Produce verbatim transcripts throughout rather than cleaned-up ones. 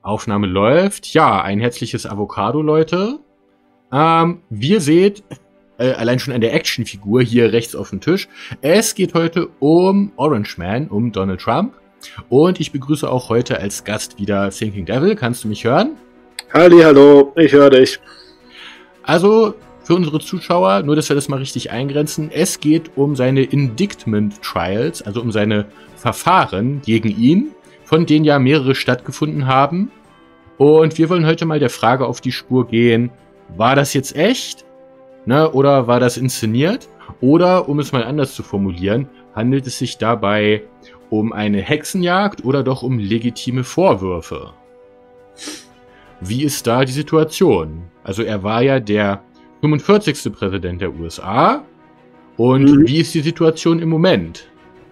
Aufnahme läuft. Ja, ein herzliches Avocado, Leute. Ähm, wie ihr seht, äh, allein schon an der Actionfigur hier rechts auf dem Tisch, es geht heute um Orange Man, um Donald Trump. Und ich begrüße auch heute als Gast wieder Thinking Devil. Kannst du mich hören? Halli, hallo, ich höre dich. Also, für unsere Zuschauer, nur dass wir das mal richtig eingrenzen, es geht um seine Indictment Trials, also um seine Verfahren gegen ihn, von denen ja mehrere stattgefunden haben. Und wir wollen heute mal der Frage auf die Spur gehen, war das jetzt echt? Ne, oder war das inszeniert? Oder, um es mal anders zu formulieren, handelt es sich dabei um eine Hexenjagd oder doch um legitime Vorwürfe? Wie ist da die Situation? Also er war ja der fünfundvierzigste Präsident der U S A. Und mhm. wie ist die Situation im Moment?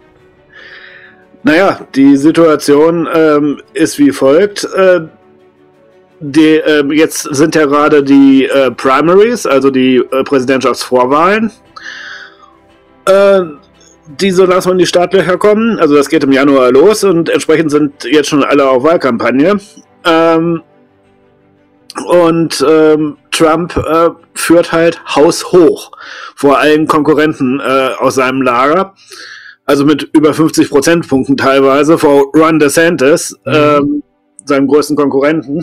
Naja, die Situation ähm, ist wie folgt. Äh, die, äh, jetzt sind ja gerade die äh, Primaries, also die äh, Präsidentschaftsvorwahlen, äh, die so langsam in die Startlöcher kommen. Also das geht im Januar los und entsprechend sind jetzt schon alle auf Wahlkampagne. Ähm, und ähm, Trump äh, führt halt haushoch vor allen Konkurrenten äh, aus seinem Lager. Also mit über fünfzig Prozentpunkten teilweise vor Ron DeSantis, mhm. ähm, seinem größten Konkurrenten.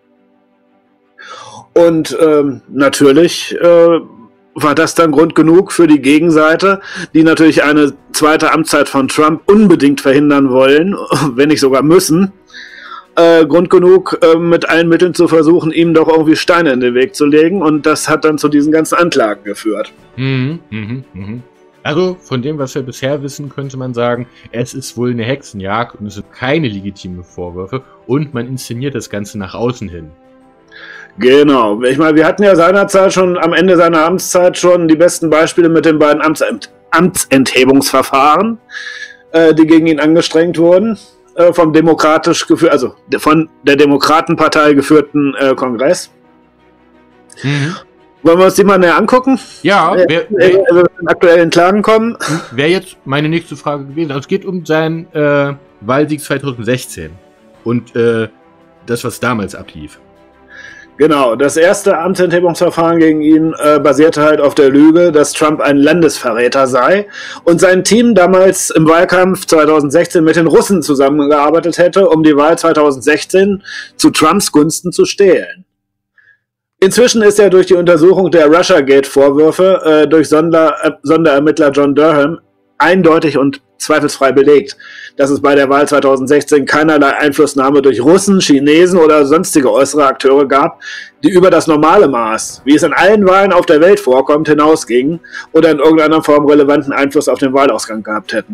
Und ähm, natürlich äh, war das dann Grund genug für die Gegenseite, die natürlich eine zweite Amtszeit von Trump unbedingt verhindern wollen, wenn nicht sogar müssen, äh, Grund genug, äh, mit allen Mitteln zu versuchen, ihm doch irgendwie Steine in den Weg zu legen. Und das hat dann zu diesen ganzen Anklagen geführt. Mhm, mhm, mhm. Also, von dem, was wir bisher wissen, könnte man sagen, es ist wohl eine Hexenjagd und es sind keine legitimen Vorwürfe und man inszeniert das Ganze nach außen hin. Genau. Ich meine, wir hatten ja seinerzeit schon am Ende seiner Amtszeit schon die besten Beispiele mit den beiden Amtsent- Amtsenthebungsverfahren, äh, die gegen ihn angestrengt wurden, äh, vom demokratisch geführ- also von der Demokratenpartei geführten äh, Kongress. Mhm. Wollen wir uns die mal näher angucken? Ja, wer, wer, also in aktuellen Klagen kommen. Wäre jetzt meine nächste Frage gewesen. Also es geht um seinen äh, Wahlsieg zwanzig sechzehn und äh, das, was damals ablief. Genau, das erste Amtsenthebungsverfahren gegen ihn äh, basierte halt auf der Lüge, dass Trump ein Landesverräter sei und sein Team damals im Wahlkampf zwanzig sechzehn mit den Russen zusammengearbeitet hätte, um die Wahl zwanzig sechzehn zu Trumps Gunsten zu stehlen. Inzwischen ist er durch die Untersuchung der Russiagate-Vorwürfe äh, durch Sonder, äh, Sonderermittler John Durham eindeutig und zweifelsfrei belegt, dass es bei der Wahl zwanzig sechzehn keinerlei Einflussnahme durch Russen, Chinesen oder sonstige äußere Akteure gab, die über das normale Maß, wie es in allen Wahlen auf der Welt vorkommt, hinausgingen oder in irgendeiner Form relevanten Einfluss auf den Wahlausgang gehabt hätten.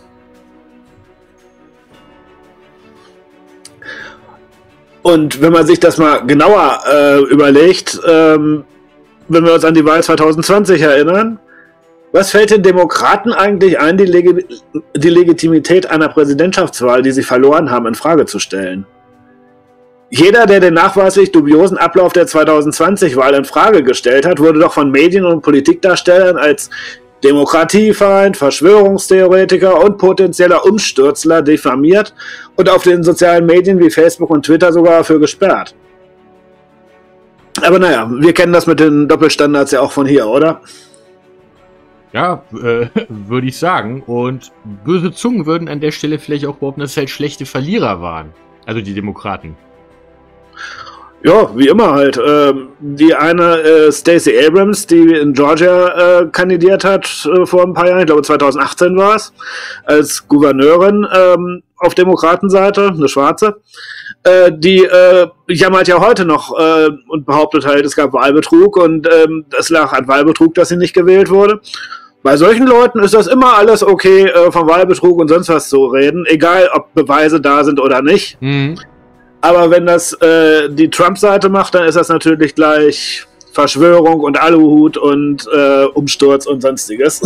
Und wenn man sich das mal genauer äh, überlegt, ähm, wenn wir uns an die Wahl zwanzig zwanzig erinnern, was fällt den Demokraten eigentlich ein, die, Legi- die Legitimität einer Präsidentschaftswahl, die sie verloren haben, in Frage zu stellen? Jeder, der den nachweislich dubiosen Ablauf der zwanzig zwanzig-Wahl in Frage gestellt hat, wurde doch von Medien und Politikdarstellern als Demokratiefeind, Verschwörungstheoretiker und potenzieller Umstürzler diffamiert und auf den sozialen Medien wie Facebook und Twitter sogar dafür gesperrt. Aber naja, wir kennen das mit den Doppelstandards ja auch von hier, oder? Ja, äh, würde ich sagen. Und böse Zungen würden an der Stelle vielleicht auch behaupten, dass es halt schlechte Verlierer waren. Also die Demokraten. Ja, wie immer halt. Ähm, die eine äh, Stacey Abrams, die in Georgia äh, kandidiert hat äh, vor ein paar Jahren, ich glaube zwanzig achtzehn war es, als Gouverneurin ähm, auf Demokratenseite, eine Schwarze, äh, die äh, jammert ja heute noch äh, und behauptet halt, es gab Wahlbetrug und ähm, es lag an Wahlbetrug, dass sie nicht gewählt wurde. Bei solchen Leuten ist das immer alles okay, äh, vom Wahlbetrug und sonst was zu reden, egal ob Beweise da sind oder nicht. Mhm. Aber wenn das äh, die Trump-Seite macht, dann ist das natürlich gleich Verschwörung und Aluhut und äh, Umsturz und sonstiges.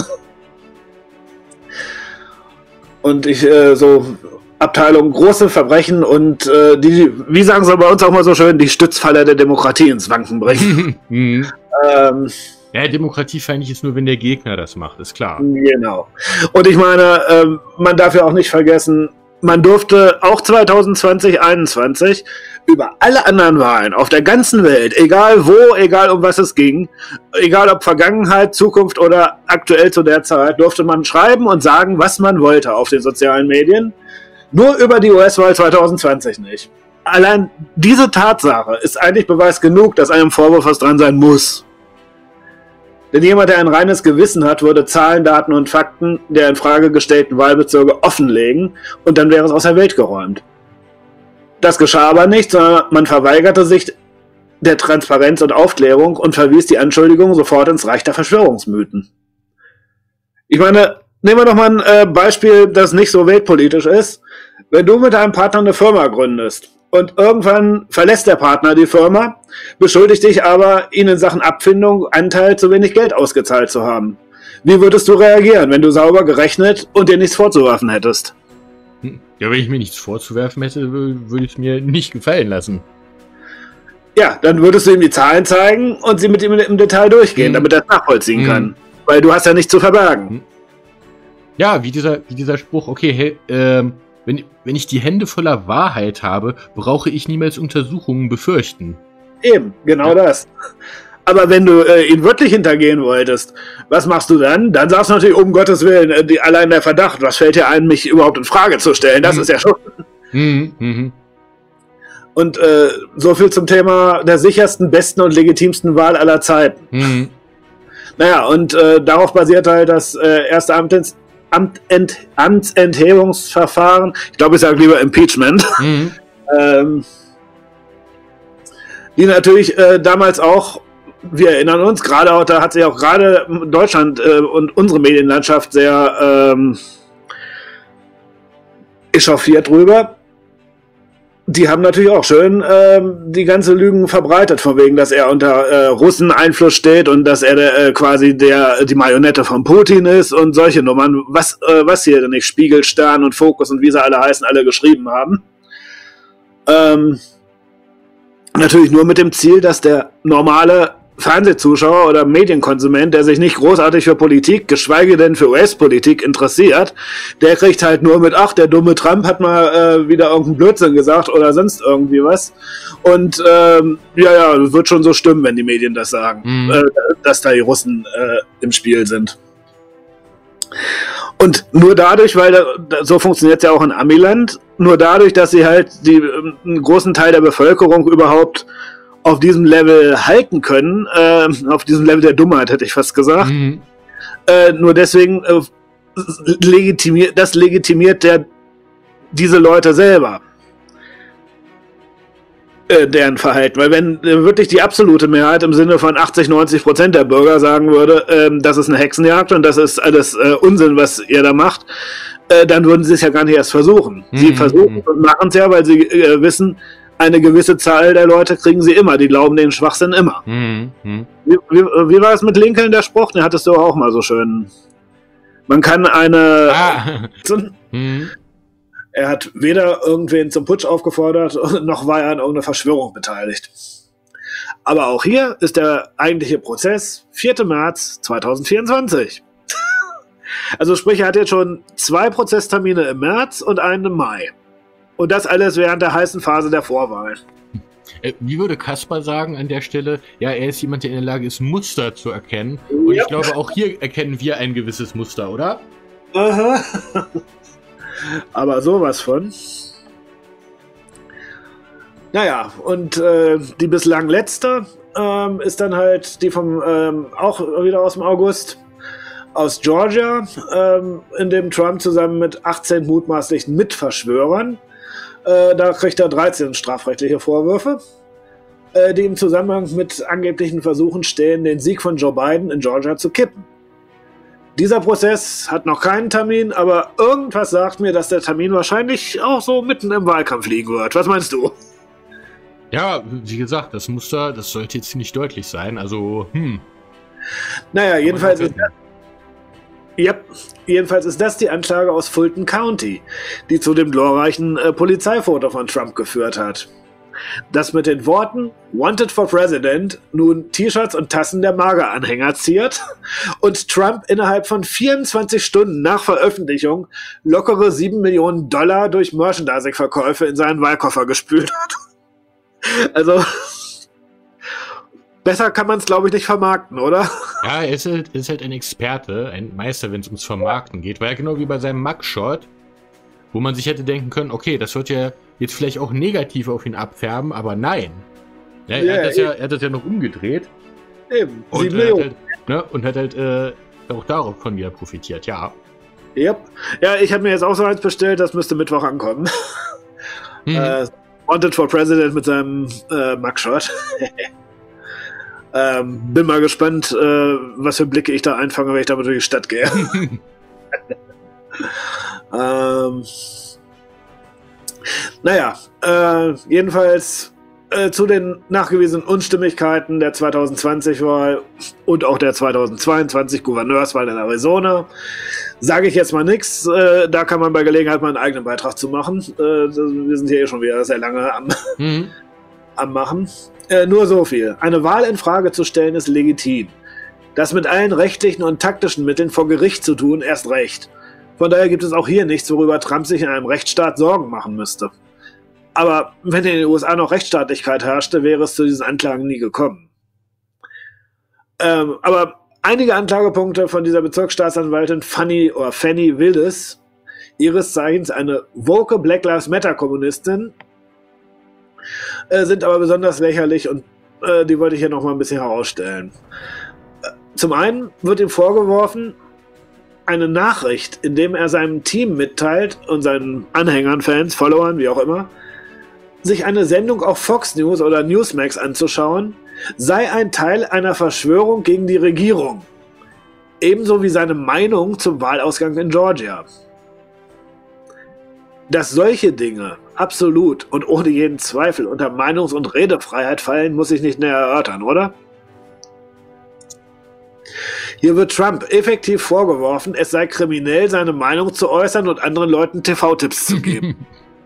Und ich äh, so Abteilung große Verbrechen und äh, die, wie sagen sie bei uns auch mal so schön, die Stützpfeiler der Demokratie ins Wanken bringen. mhm. ähm, ja, demokratiefeindlich ist nur, wenn der Gegner das macht, ist klar. Genau. Und ich meine, äh, man darf ja auch nicht vergessen, man durfte auch zwanzig zwanzig, einundzwanzig über alle anderen Wahlen auf der ganzen Welt, egal wo, egal um was es ging, egal ob Vergangenheit, Zukunft oder aktuell zu der Zeit, durfte man schreiben und sagen, was man wollte auf den sozialen Medien. Nur über die U S-Wahl zwanzig zwanzig nicht. Allein diese Tatsache ist eigentlich Beweis genug, dass einem Vorwurf was dran sein muss. Denn jemand, der ein reines Gewissen hat, würde Zahlen, Daten und Fakten der in Frage gestellten Wahlbezirke offenlegen und dann wäre es aus der Welt geräumt. Das geschah aber nicht, sondern man verweigerte sich der Transparenz und Aufklärung und verwies die Anschuldigungen sofort ins Reich der Verschwörungsmythen. Ich meine, nehmen wir doch mal ein äh, Beispiel, das nicht so weltpolitisch ist. Wenn du mit deinem Partner eine Firma gründest und irgendwann verlässt der Partner die Firma, beschuldigt dich aber, ihn in Sachen Abfindung, Anteil zu wenig Geld ausgezahlt zu haben. Wie würdest du reagieren, wenn du sauber gerechnet und dir nichts vorzuwerfen hättest? Ja, wenn ich mir nichts vorzuwerfen hätte, würde ich es mir nicht gefallen lassen. Ja, dann würdest du ihm die Zahlen zeigen und sie mit ihm im Detail durchgehen, hm. damit er es nachvollziehen hm. kann. Weil du hast ja nichts zu verbergen. Hm. Ja, wie dieser, wie dieser Spruch, okay, hey, ähm, wenn, wenn ich die Hände voller Wahrheit habe, brauche ich niemals Untersuchungen befürchten. Eben, genau ja. das. Aber wenn du äh, ihn wirklich hintergehen wolltest, was machst du dann? Dann sagst du natürlich, um Gottes Willen, äh, die, allein der Verdacht, was fällt dir ein, mich überhaupt in Frage zu stellen? Das mhm. ist ja schon. Mhm. Mhm. Und äh, so viel zum Thema der sichersten, besten und legitimsten Wahl aller Zeiten. Mhm. Naja, und äh, darauf basiert halt das äh, erste Amtens Amtent Amtsenthebungsverfahren. Ich glaube, ich sage lieber Impeachment. Mhm. ähm, die natürlich äh, damals auch, wir erinnern uns, gerade auch, da hat sich auch gerade Deutschland äh, und unsere Medienlandschaft sehr ähm, echauffiert drüber. Die haben natürlich auch schön ähm, die ganze Lügen verbreitet, von wegen, dass er unter äh, Russen-Einfluss steht und dass er äh, quasi der die Marionette von Putin ist und solche Nummern, was, äh, was hier denn nicht Spiegel, Stern und Fokus und wie sie alle heißen, alle geschrieben haben. Ähm, natürlich nur mit dem Ziel, dass der normale Fernsehzuschauer oder Medienkonsument, der sich nicht großartig für Politik, geschweige denn für U S-Politik interessiert, der kriegt halt nur mit, ach, der dumme Trump hat mal äh, wieder irgendeinen Blödsinn gesagt oder sonst irgendwie was. Und ähm, ja, ja, das wird schon so stimmen, wenn die Medien das sagen, mhm. äh, dass da die Russen äh, im Spiel sind. Und nur dadurch, weil da, so funktioniert es ja auch in Amiland, nur dadurch, dass sie halt die, einen großen Teil der Bevölkerung überhaupt auf diesem Level halten können, äh, auf diesem Level der Dummheit, hätte ich fast gesagt. Mhm. Äh, nur deswegen äh, legitimiert, das legitimiert der, diese Leute selber, äh, deren Verhalten. Weil wenn äh, wirklich die absolute Mehrheit im Sinne von achtzig, neunzig Prozent der Bürger sagen würde, äh, das ist eine Hexenjagd und das ist alles äh, Unsinn, was ihr da macht, äh, dann würden sie es ja gar nicht erst versuchen. Mhm. Sie versuchen und machen es ja, weil sie äh, wissen, eine gewisse Zahl der Leute kriegen sie immer, die glauben den Schwachsinn immer. Mhm. Wie, wie, wie war es mit Lincoln, der Spruch? Den hattest du auch mal so schön. Man kann eine... Ah. Mhm. Er hat weder irgendwen zum Putsch aufgefordert, noch war er an irgendeiner Verschwörung beteiligt. Aber auch hier ist der eigentliche Prozess vierter März zweitausendvierundzwanzig. Also sprich, er hat jetzt schon zwei Prozesstermine im März und einen im Mai. Und das alles während der heißen Phase der Vorwahl. Wie würde Kaspar sagen an der Stelle? Ja, er ist jemand, der in der Lage ist, Muster zu erkennen. Und ja. Ich glaube, auch hier erkennen wir ein gewisses Muster, oder? Aha. Aber sowas von. Naja, und äh, die bislang letzte ähm, ist dann halt die vom, ähm, auch wieder aus dem August, aus Georgia, ähm, in dem Trump zusammen mit achtzehn mutmaßlichen Mitverschwörern, äh, da kriegt er dreizehn strafrechtliche Vorwürfe, äh, die im Zusammenhang mit angeblichen Versuchen stehen, den Sieg von Joe Biden in Georgia zu kippen. Dieser Prozess hat noch keinen Termin, aber irgendwas sagt mir, dass der Termin wahrscheinlich auch so mitten im Wahlkampf liegen wird. Was meinst du? Ja, wie gesagt, das Muster, das sollte jetzt nicht deutlich sein, also, hm. Naja, jedenfalls ist das, ja, jedenfalls ist das die Anklage aus Fulton County, die zu dem glorreichen äh, Polizeifoto von Trump geführt hat. das mit den Worten Wanted for President nun T-Shirts und Tassen der MAGA-Anhänger ziert und Trump innerhalb von vierundzwanzig Stunden nach Veröffentlichung lockere sieben Millionen Dollar durch Merchandising-Verkäufe in seinen Wahlkoffer gespült hat. Also, besser kann man es, glaube ich, nicht vermarkten, oder? Ja, er ist halt, ist halt ein Experte, ein Meister, wenn es ums Vermarkten geht. War ja genau wie bei seinem Mugshot, wo man sich hätte denken können, okay, das wird ja jetzt vielleicht auch negativ auf ihn abfärben, aber nein. Ja, er, Ja, hat das ja, er hat das ja noch umgedreht. Eben, Und, sieben äh, hat Millionen. halt, ne, und hat halt äh, auch davon wieder profitiert, ja. Yep. Ja, ich habe mir jetzt auch so eins bestellt, das müsste Mittwoch ankommen. Mhm. Äh, Wanted for President mit seinem äh, Mugshot. ähm, bin mal gespannt, äh, was für Blicke ich da einfange, wenn ich damit durch die Stadt gehe. ähm, naja, äh, jedenfalls äh, zu den nachgewiesenen Unstimmigkeiten der zwanzig zwanzig-Wahl und auch der zwanzig zweiundzwanzig Gouverneurswahl in Arizona sage ich jetzt mal nichts. Äh, da kann man bei Gelegenheit mal einen eigenen Beitrag zu machen. Äh, wir sind hier eh schon wieder sehr lange am, Mhm. am Machen. Äh, nur so viel. Eine Wahl in Frage zu stellen ist legitim. Das mit allen rechtlichen und taktischen Mitteln vor Gericht zu tun, erst recht. Von daher gibt es auch hier nichts, worüber Trump sich in einem Rechtsstaat Sorgen machen müsste. Aber wenn in den U S A noch Rechtsstaatlichkeit herrschte, wäre es zu diesen Anklagen nie gekommen. Ähm, aber einige Anklagepunkte von dieser Bezirksstaatsanwältin Fanny oder Fanny Willis, ihres Zeichens eine woke Black Lives Matter Kommunistin, äh, sind aber besonders lächerlich und äh, die wollte ich hier noch mal ein bisschen herausstellen. Äh, zum einen wird ihm vorgeworfen, eine Nachricht, in dem er seinem Team mitteilt und seinen Anhängern, Fans, Followern, wie auch immer, sich eine Sendung auf Fox News oder Newsmax anzuschauen, sei ein Teil einer Verschwörung gegen die Regierung. Ebenso wie seine Meinung zum Wahlausgang in Georgia. Dass solche Dinge absolut und ohne jeden Zweifel unter Meinungs- und Redefreiheit fallen, muss ich nicht näher erörtern, oder? Hier wird Trump effektiv vorgeworfen, es sei kriminell, seine Meinung zu äußern und anderen Leuten T V-Tipps zu geben.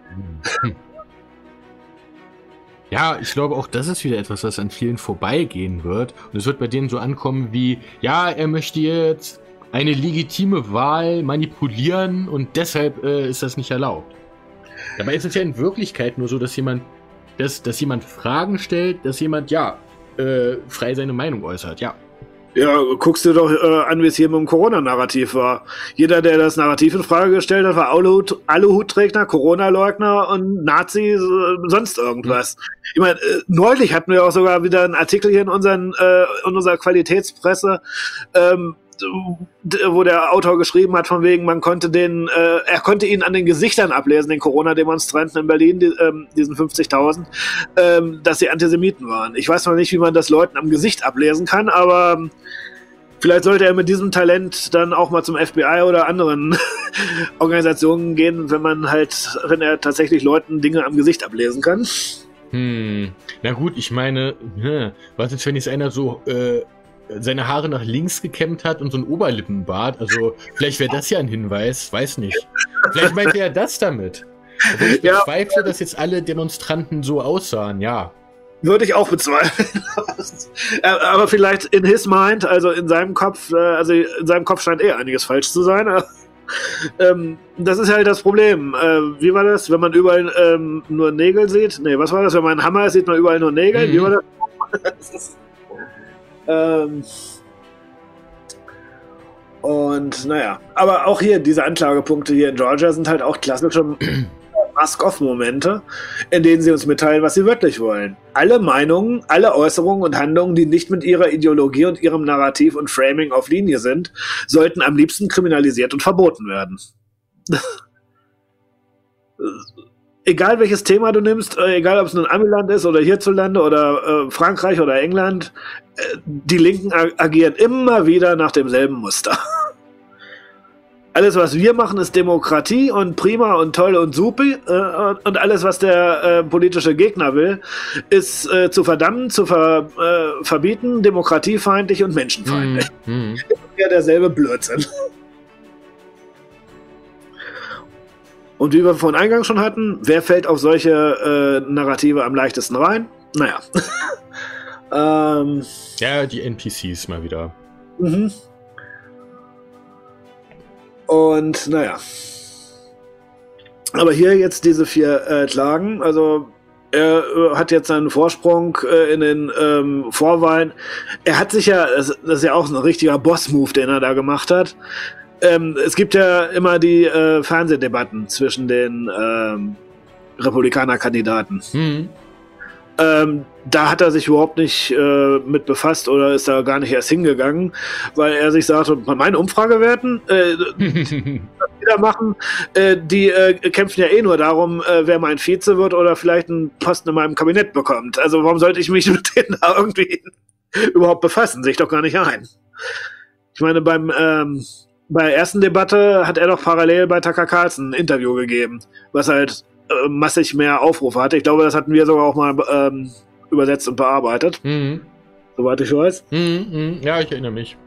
Ja, ich glaube auch, das ist wieder etwas, was an vielen vorbeigehen wird. Und es wird bei denen so ankommen wie, ja, er möchte jetzt eine legitime Wahl manipulieren und deshalb äh, ist das nicht erlaubt. Dabei ist es ja in Wirklichkeit nur so, dass jemand, dass, dass jemand Fragen stellt, dass jemand, ja, äh, frei seine Meinung äußert, ja. Ja, guckst du doch äh, an, wie es hier mit dem Corona-Narrativ war. Jeder, der das Narrativ in Frage gestellt hat, war Aluhut, Aluhutträger, Corona-Leugner und Nazi, äh, sonst irgendwas. Mhm. Ich meine, äh, neulich hatten wir auch sogar wieder einen Artikel hier in, unseren, äh, in unserer Qualitätspresse, ähm, wo der Autor geschrieben hat, von wegen, man konnte den, äh, er konnte ihn an den Gesichtern ablesen, den Corona-Demonstranten in Berlin, die, ähm, diesen fünfzigtausend, ähm, dass sie Antisemiten waren. Ich weiß noch nicht, wie man das Leuten am Gesicht ablesen kann, aber ähm, vielleicht sollte er mit diesem Talent dann auch mal zum F B I oder anderen Organisationen gehen, wenn man halt, wenn er tatsächlich Leuten Dinge am Gesicht ablesen kann. Hm, na gut, ich meine, hm, was ist, wenn jetzt einer so, äh, seine Haare nach links gekämmt hat und so ein Oberlippenbart. Also vielleicht wäre das ja ein Hinweis, weiß nicht. Vielleicht meint er das damit. Also ich Ja. bezweifle, dass jetzt alle Demonstranten so aussahen, ja. Würde ich auch bezweifeln. Aber vielleicht in his mind, also in seinem Kopf, also in seinem Kopf scheint eh einiges falsch zu sein. Das ist halt das Problem. Wie war das, wenn man überall ähm, nur Nägel sieht? Nee, was war das? Wenn man einen Hammer sieht, man überall nur Nägel? Mhm. Wie war das? Ähm und naja, aber auch hier, diese Anklagepunkte hier in Georgia sind halt auch klassische Mask-Off-Momente, in denen sie uns mitteilen, was sie wirklich wollen. Alle Meinungen, alle Äußerungen und Handlungen, die nicht mit ihrer Ideologie und ihrem Narrativ und Framing auf Linie sind, sollten am liebsten kriminalisiert und verboten werden. Egal welches Thema du nimmst, egal ob es nun Amiland ist oder hierzulande oder äh, Frankreich oder England, äh, die Linken ag agieren immer wieder nach demselben Muster. Alles, was wir machen, ist Demokratie und prima und toll und supi. Äh, und alles, was der äh, politische Gegner will, ist äh, zu verdammen, zu ver äh, verbieten, demokratiefeindlich und menschenfeindlich. Mhm. Ja, derselbe Blödsinn. Und wie wir von Eingang schon hatten, wer fällt auf solche äh, Narrative am leichtesten rein? Naja. ähm, ja, die N P Cs mal wieder. Mhm. Und naja. Aber hier jetzt diese vier äh, Klagen, also er äh, hat jetzt seinen Vorsprung äh, in den ähm, Vorwahlen. Er hat sich ja, das, das ist ja auch ein richtiger Boss-Move, den er da gemacht hat. Ähm, es gibt ja immer die äh, Fernsehdebatten zwischen den ähm, Republikaner-Kandidaten. Mhm. Ähm, da hat er sich überhaupt nicht äh, mit befasst oder ist da gar nicht erst hingegangen, weil er sich sagte, meine Umfragewerten, äh, was die da machen, äh, die äh, kämpfen ja eh nur darum, äh, wer mein Vize wird oder vielleicht einen Posten in meinem Kabinett bekommt. Also warum sollte ich mich mit denen da irgendwie überhaupt befassen? Sehe ich doch gar nicht ein. Ich meine, beim ähm, bei der ersten Debatte hat er doch parallel bei Tucker Carlson ein Interview gegeben, was halt massig mehr Aufrufe hatte. Ich glaube, das hatten wir sogar auch mal ähm, übersetzt und bearbeitet. Mhm. Soweit ich weiß. Mhm, ja, ich erinnere mich.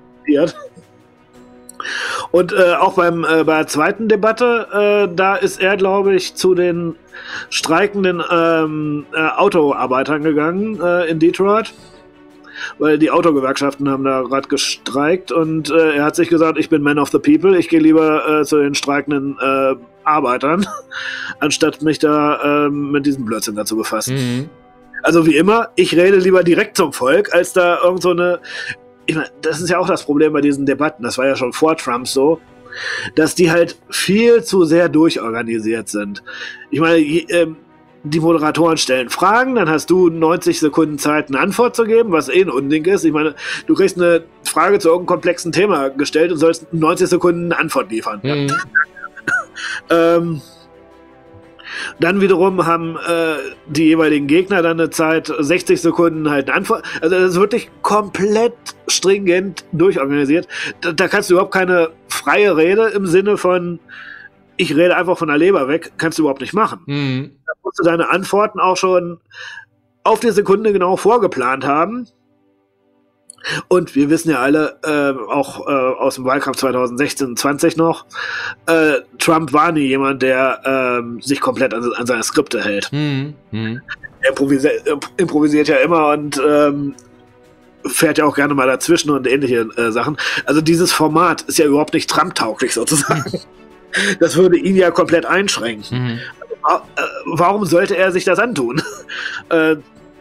Und äh, auch beim, äh, bei der zweiten Debatte, äh, da ist er, glaube ich, zu den streikenden ähm, äh, Autoarbeitern gegangen äh, in Detroit. Weil die Autogewerkschaften haben da gerade gestreikt und äh, er hat sich gesagt, ich bin Man of the People, ich gehe lieber äh, zu den streikenden äh, Arbeitern, anstatt mich da äh, mit diesem Blödsinn dazu befassen. Mhm. Also wie immer, ich rede lieber direkt zum Volk, als da irgend so eine... Ich meine, das ist ja auch das Problem bei diesen Debatten, das war ja schon vor Trump so, dass die halt viel zu sehr durchorganisiert sind. Ich meine, je, ähm, die Moderatoren stellen Fragen, dann hast du neunzig Sekunden Zeit, eine Antwort zu geben, was eh ein Unding ist. Ich meine, du kriegst eine Frage zu irgendeinem komplexen Thema gestellt und sollst neunzig Sekunden eine Antwort liefern. Mhm. ähm, dann wiederum haben äh, die jeweiligen Gegner dann eine Zeit, sechzig Sekunden halt eine Antwort. Also das ist wirklich komplett stringent durchorganisiert. Da, da kannst du überhaupt keine freie Rede im Sinne von ich rede einfach von der Leber weg, kannst du überhaupt nicht machen. Mhm. Da musst du deine Antworten auch schon auf die Sekunde genau vorgeplant haben. Und wir wissen ja alle, äh, auch äh, aus dem Wahlkampf zwanzig sechzehn zwanzig noch, äh, Trump war nie jemand, der äh, sich komplett an, an seine Skripte hält. Mhm. Mhm. Er improvisiert, improvisiert ja immer und ähm, fährt ja auch gerne mal dazwischen und ähnliche äh, Sachen. Also dieses Format ist ja überhaupt nicht Trump-tauglich sozusagen. Das würde ihn ja komplett einschränken. Mhm. Also, äh, warum sollte er sich das antun? äh,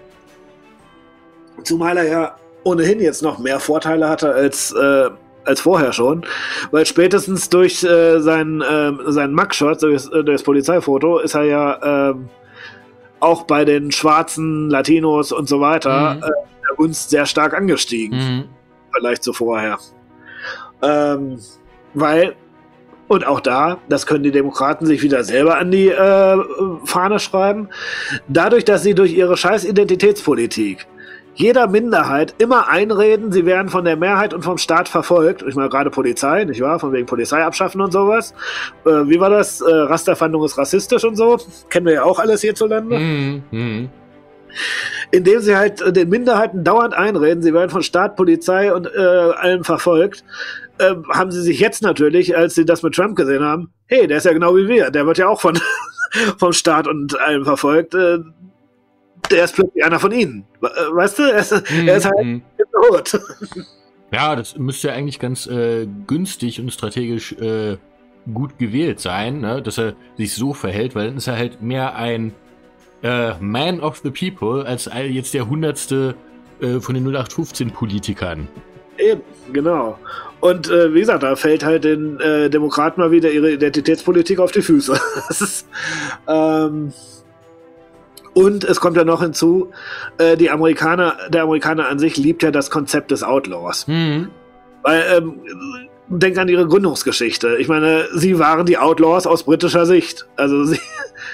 zumal er ja ohnehin jetzt noch mehr Vorteile hatte als, äh, als vorher schon, weil spätestens durch äh, seinen, äh, seinen Mugshot, durch, durch das Polizeifoto, ist er ja äh, auch bei den schwarzen Latinos und so weiter mhm. äh, der Gunst sehr stark angestiegen. Mhm. Vielleicht zu vorher. Ähm, weil Und auch da, das können die Demokraten sich wieder selber an die äh, Fahne schreiben, dadurch, dass sie durch ihre scheiß Identitätspolitik jeder Minderheit immer einreden, sie werden von der Mehrheit und vom Staat verfolgt. Ich meine, gerade Polizei, nicht wahr? Von wegen Polizei abschaffen und sowas. Äh, wie war das? Äh, Rasterfahndung ist rassistisch und so. Kennen wir ja auch alles hierzulande. Mm-hmm. Indem sie halt den Minderheiten dauernd einreden, sie werden von Staat, Polizei und äh, allen verfolgt, äh, haben sie sich jetzt natürlich, als sie das mit Trump gesehen haben, hey, der ist ja genau wie wir, der wird ja auch von vom Staat und allem verfolgt, äh, der ist plötzlich einer von ihnen. Weißt du? Er ist, mm, er ist halt mm. tot. Ja, das müsste eigentlich ganz äh, günstig und strategisch äh, gut gewählt sein, ne? Dass er sich so verhält, weil dann ist er halt mehr ein äh, Man of the People als jetzt der hundertste äh, von den null acht fünfzehn Politikern. Eben, genau. Und äh, wie gesagt, da fällt halt den äh, Demokraten mal wieder ihre Identitätspolitik auf die Füße. Das ist, ähm, Und es kommt ja noch hinzu, äh, die Amerikaner, der Amerikaner an sich liebt ja das Konzept des Outlaws. Mhm. Weil, ähm, denk an ihre Gründungsgeschichte. Ich meine, sie waren die Outlaws aus britischer Sicht. Also sie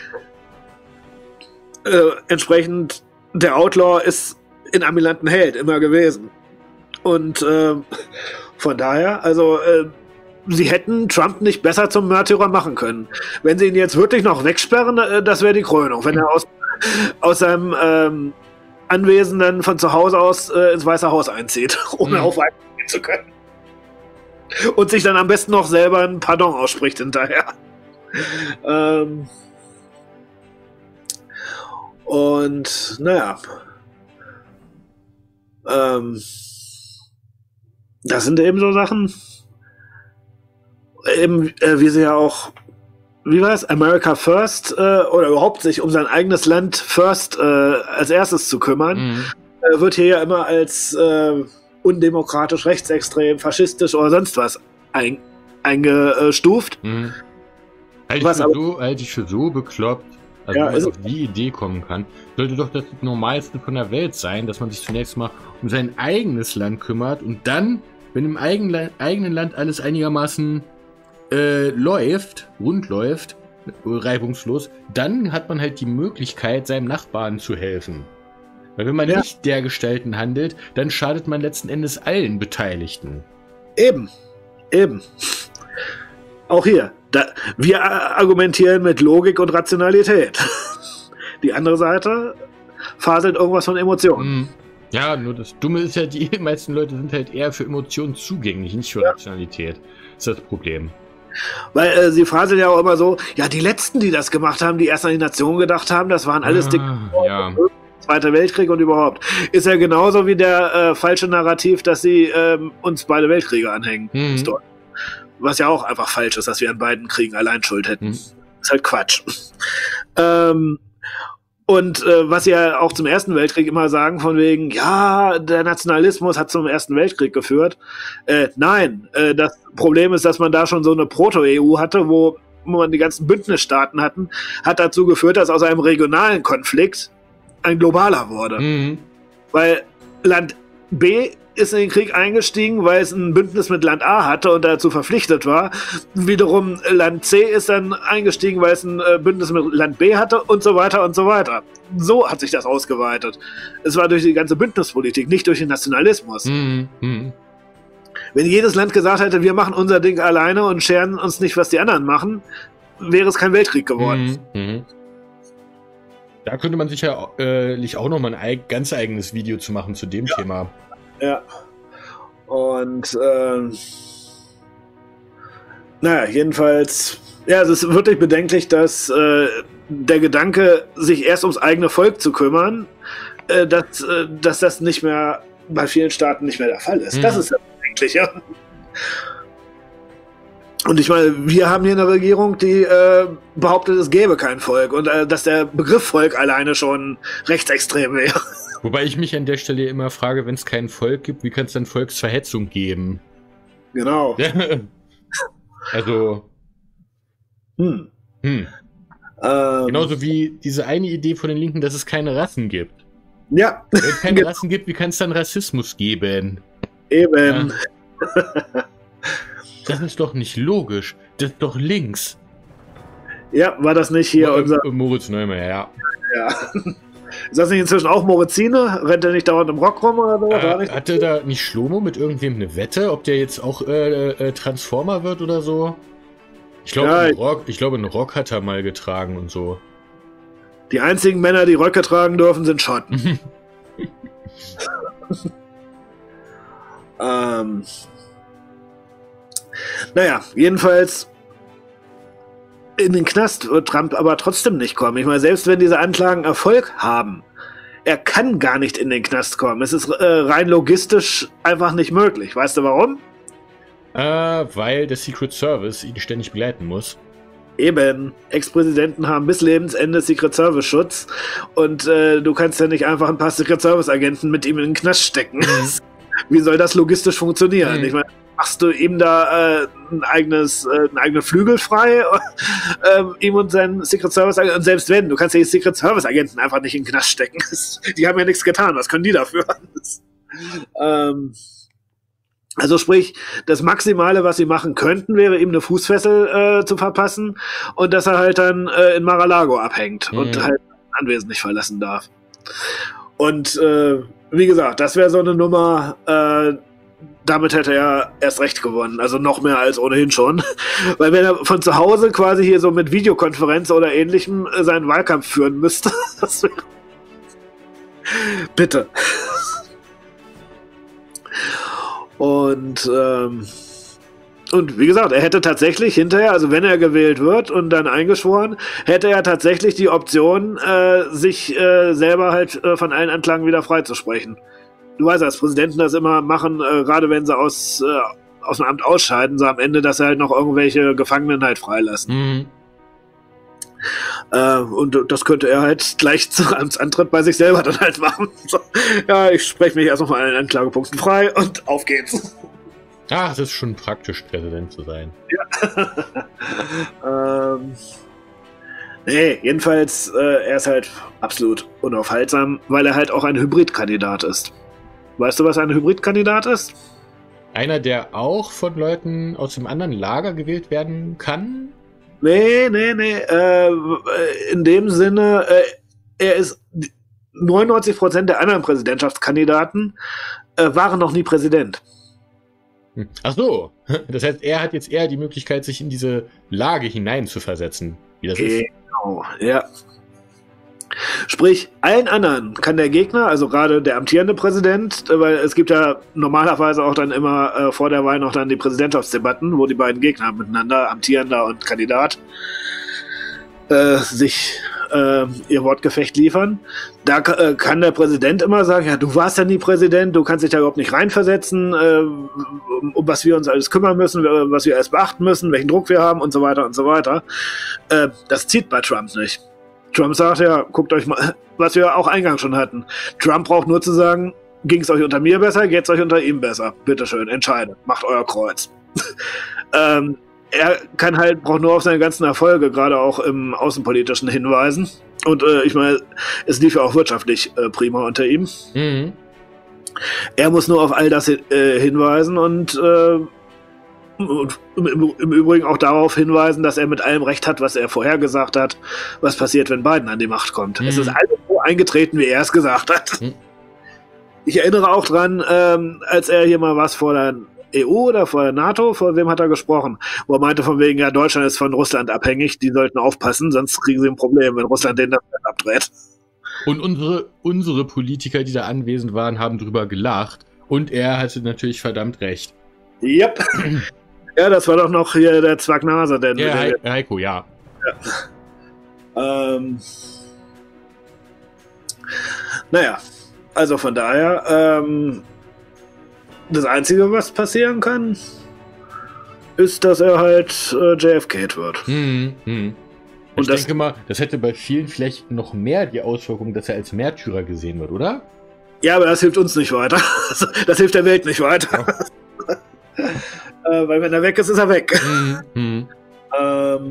äh, entsprechend, der Outlaw ist in ambulanten Held immer gewesen. Und äh, von daher, also äh, sie hätten Trump nicht besser zum Märtyrer machen können. Wenn sie ihn jetzt wirklich noch wegsperren, äh, das wäre die Krönung. Wenn er aus aus seinem ähm, Anwesen dann von zu Hause aus äh, ins Weiße Haus einzieht, ohne mhm. aufweisen zu können. Und sich dann am besten noch selber ein Pardon ausspricht hinterher. ähm, und naja, ähm, das sind eben so Sachen, eben, äh, wie sie ja auch, wie war es, America First, äh, oder überhaupt sich um sein eigenes Land first äh, als erstes zu kümmern, Mhm. äh, wird hier ja immer als äh, undemokratisch, rechtsextrem, faschistisch oder sonst was ein, eingestuft. Mhm. Halte ich, Was für aber- so, halte ich für so bekloppt, also Ja, wenn ist man auf die Idee kommen kann, sollte doch das Normalste von der Welt sein, dass man sich zunächst mal um sein eigenes Land kümmert und dann, wenn im eigenen, eigenen Land alles einigermaßen äh, läuft, rund läuft, äh, reibungslos, dann hat man halt die Möglichkeit, seinem Nachbarn zu helfen. Weil wenn man Ja. nicht dergestalten handelt, dann schadet man letzten Endes allen Beteiligten. Eben, eben. Auch hier, da, wir argumentieren mit Logik und Rationalität. Die andere Seite faselt irgendwas von Emotionen. Mhm. Ja, nur das Dumme ist ja, die meisten Leute sind halt eher für Emotionen zugänglich, nicht für Ja. Rationalität. Das ist das Problem. Weil äh, sie faseln ja auch immer so, ja, die Letzten, die das gemacht haben, die erst an die Nation gedacht haben, das waren alles die Ah, ja. Zweiter Weltkrieg und überhaupt. Ist ja genauso wie der äh, falsche Narrativ, dass sie ähm, uns beide Weltkriege anhängen. Mhm. Ist dort. Was ja auch einfach falsch ist, dass wir an beiden Kriegen allein Schuld hätten. Mhm. Ist halt Quatsch. ähm, und äh, was sie ja auch zum Ersten Weltkrieg immer sagen, von wegen, ja, der Nationalismus hat zum Ersten Weltkrieg geführt. Äh, nein, äh, das Problem ist, dass man da schon so eine Proto-E U hatte, wo man die ganzen Bündnisstaaten hatten, hat dazu geführt, dass aus einem regionalen Konflikt ein globaler wurde. Mhm. Weil Land B ist in den Krieg eingestiegen, weil es ein Bündnis mit Land A hatte und dazu verpflichtet war. Wiederum Land C ist dann eingestiegen, weil es ein äh, Bündnis mit Land B hatte und so weiter und so weiter. So hat sich das ausgeweitet. Es war durch die ganze Bündnispolitik, nicht durch den Nationalismus. Mhm. Mhm. Wenn jedes Land gesagt hätte, wir machen unser Ding alleine und scheren uns nicht, was die anderen machen, wäre es kein Weltkrieg geworden. Mhm. Mhm. Da könnte man sicher äh, auch noch mal ein eig ganz eigenes Video zu machen zu dem Ja. Thema. Ja. Und ähm, naja, jedenfalls, ja, es ist wirklich bedenklich, dass äh, der Gedanke, sich erst ums eigene Volk zu kümmern, äh, dass, äh, dass das nicht mehr bei vielen Staaten nicht mehr der Fall ist. Mhm. Das ist ja bedenklich, ja. Und ich meine, wir haben hier eine Regierung, die äh, behauptet, es gäbe kein Volk und äh, dass der Begriff Volk alleine schon rechtsextrem wäre. Wobei ich mich an der Stelle immer frage, wenn es kein Volk gibt, wie kann es dann Volksverhetzung geben? Genau. Also, Hm. hm. Ähm, Genauso wie diese eine Idee von den Linken, dass es keine Rassen gibt. Ja, Wenn es keine Rassen gibt, wie kann es dann Rassismus geben? eben. Das ist doch nicht logisch. Das ist doch links. Ja, war das nicht hier Mo- unser. äh, Moritz Neumann, ja. Ja. Ist das nicht inzwischen auch Morizine? Rennt er nicht dauernd im Rock rum oder so? War Äh, nicht? hatte da nicht Schlomo mit irgendwem eine Wette, ob der jetzt auch äh, äh, Transformer wird oder so? Ich glaube, Ja, einen ich- Rock, ich glaube, einen Rock hat er mal getragen und so. Die einzigen Männer, die Röcke tragen dürfen, sind Schotten. ähm. Naja, jedenfalls in den Knast wird Trump aber trotzdem nicht kommen. Ich meine, selbst wenn diese Anklagen Erfolg haben, er kann gar nicht in den Knast kommen. Es ist äh, rein logistisch einfach nicht möglich. Weißt du warum? äh, weil der Secret Service ihn ständig begleiten muss. Eben, Ex-Präsidenten haben bis Lebensende Secret Service Schutz und äh, du kannst ja nicht einfach ein paar Secret Service Agenten mit ihm in den Knast stecken. Wie soll das logistisch funktionieren? Mhm. Ich meine, machst du ihm da äh, ein eigenes, äh, einen eigenen Flügel frei, ähm, ihm und seinen Secret Service Agenten, und selbst wenn, du kannst ja die Secret Service Agenten einfach nicht in den Knast stecken. Die haben ja nichts getan, was können die dafür? ähm, Also sprich, das Maximale, was sie machen könnten, wäre ihm eine Fußfessel äh, zu verpassen und dass er halt dann äh, in Mar-a-Lago abhängt Mhm. und halt Anwesen nicht verlassen darf. Und äh, wie gesagt, das wäre so eine Nummer, äh, damit hätte er erst recht gewonnen. Also noch mehr als ohnehin schon. Weil wenn er von zu Hause quasi hier so mit Videokonferenz oder ähnlichem äh, seinen Wahlkampf führen müsste, das wäre... Bitte. Und ähm, Und wie gesagt, er hätte tatsächlich hinterher, also wenn er gewählt wird und dann eingeschworen, hätte er tatsächlich die Option, äh, sich äh, selber halt äh, von allen Anklagen wieder freizusprechen. Du weißt, als Präsidenten das immer machen, äh, gerade wenn sie aus, äh, aus dem Amt ausscheiden, so am Ende, dass sie halt noch irgendwelche Gefangenen halt freilassen. Mhm. Äh, und das könnte er halt gleich zum Amtsantritt bei sich selber dann halt machen. So, ja, ich spreche mich erstmal von allen Anklagepunkten frei und auf geht's. Ach, es ist schon praktisch, Präsident zu sein. Ja. ähm, nee, jedenfalls, äh, er ist halt absolut unaufhaltsam, weil er halt auch ein Hybridkandidat ist. Weißt du, was ein Hybridkandidat ist? Einer, der auch von Leuten aus dem anderen Lager gewählt werden kann? Nee, nee, nee. Äh, in dem Sinne, äh, er ist neunundneunzig Prozent der anderen Präsidentschaftskandidaten äh, waren noch nie Präsident. Ach so, das heißt, er hat jetzt eher die Möglichkeit, sich in diese Lage hineinzuversetzen, wie das ist. Genau, ja. Sprich, allen anderen kann der Gegner, also gerade der amtierende Präsident, weil es gibt ja normalerweise auch dann immer äh, vor der Wahl noch dann die Präsidentschaftsdebatten, wo die beiden Gegner miteinander, amtierender und Kandidat, äh, sich äh, ihr Wortgefecht liefern. Da äh, kann der Präsident immer sagen, ja, du warst ja nie Präsident, du kannst dich da überhaupt nicht reinversetzen, äh, um, um was wir uns alles kümmern müssen, was wir alles beachten müssen, welchen Druck wir haben und so weiter und so weiter. Äh, das zieht bei Trump nicht. Trump sagt ja, guckt euch mal, was wir auch eingangs schon hatten. Trump braucht nur zu sagen, ging es euch unter mir besser, geht es euch unter ihm besser. Bitteschön, entscheidet, macht euer Kreuz. ähm, er kann halt, braucht nur auf seine ganzen Erfolge, gerade auch im Außenpolitischen hinweisen. Und äh, ich meine, es lief ja auch wirtschaftlich äh, prima unter ihm. Mhm. Er muss nur auf all das äh, hinweisen und, äh, und im, im Übrigen auch darauf hinweisen, dass er mit allem recht hat, was er vorhergesagt hat, was passiert, wenn Biden an die Macht kommt. Mhm. Es ist alles so eingetreten, wie er es gesagt hat. Mhm. Ich erinnere auch dran, ähm, als er hier mal was vor der E U oder vor der NATO, vor wem hat er gesprochen, wo er meinte von wegen, ja, Deutschland ist von Russland abhängig, die sollten aufpassen, sonst kriegen sie ein Problem, wenn Russland denen das abdreht. Und unsere, unsere Politiker, die da anwesend waren, haben drüber gelacht und er hatte natürlich verdammt recht. Yep. Ja, das war doch noch hier der Zwacknase. Der, ja, der, der, Heiko, ja. ja. Ähm, naja, also von daher, ähm, das Einzige, was passieren kann, ist, dass er halt äh, J F K wird. Hm, hm. Und ich das, denke mal, das hätte bei vielen vielleicht noch mehr die Auswirkung, dass er als Märtyrer gesehen wird, oder? Ja, aber das hilft uns nicht weiter. Das hilft der Welt nicht weiter. Ja. äh, weil wenn er weg ist, ist er weg. Hm, hm. ähm,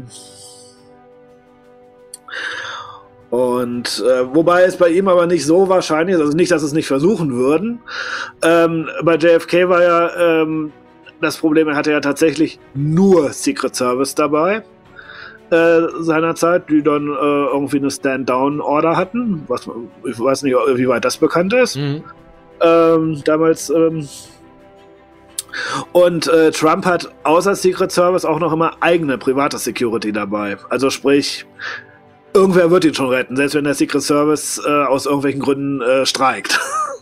Und äh, wobei es bei ihm aber nicht so wahrscheinlich ist, also nicht, dass es nicht versuchen würden. Ähm, bei J F K war ja ähm, das Problem, er hatte ja tatsächlich nur Secret Service dabei äh, seinerzeit, die dann äh, irgendwie eine Stand-Down-Order hatten. Was, ich weiß nicht, wie weit das bekannt ist. Mhm. Ähm, damals. Ähm, und äh, Trump hat außer Secret Service auch noch immer eigene private Security dabei. Also sprich, irgendwer wird ihn schon retten, selbst wenn der Secret Service äh, aus irgendwelchen Gründen äh, streikt.